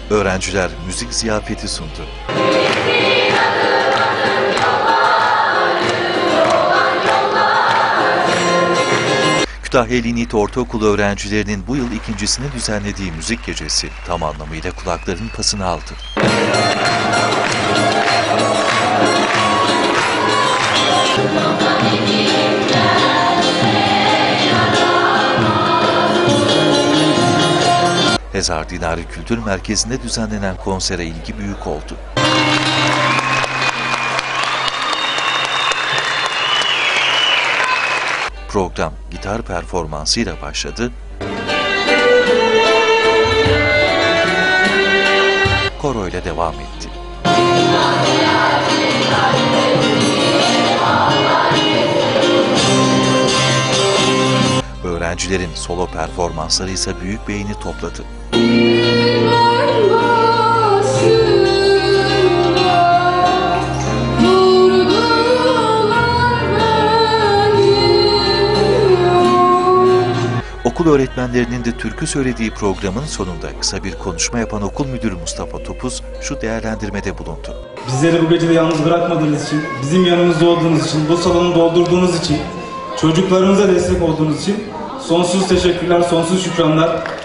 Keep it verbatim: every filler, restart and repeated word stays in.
Öğrenciler müzik ziyafeti sundu. Kütahya Elinit Ortaokulu öğrencilerinin bu yıl ikincisini düzenlediği müzik gecesi tam anlamıyla kulakların pasını aldı. Hezar Dinari Kültür Merkezi'nde düzenlenen konsere ilgi büyük oldu. Program gitar performansıyla başladı. Koro ile devam etti. Öğrencilerin solo performansları ise büyük beğeni topladı. Okul öğretmenlerinin de türkü söylediği programın sonunda kısa bir konuşma yapan okul müdürü Mustafa Topuz şu değerlendirmede bulundu. Bizleri bu gecede yalnız bırakmadığınız için, bizim yanımızda olduğunuz için, bu salonu doldurduğunuz için, çocuklarımıza destek olduğunuz için sonsuz teşekkürler, sonsuz şükranlar.